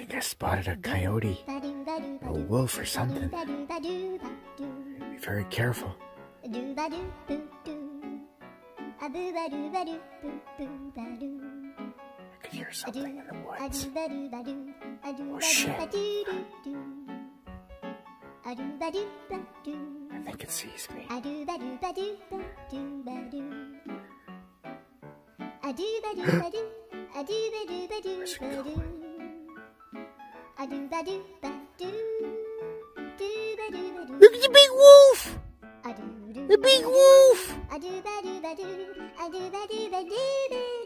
think I spotted a coyote or a wolf or something. Be very careful. I could hear something in the woods. Oh shit. I think it sees me. Where's it going? Look at the big wolf! The big wolf!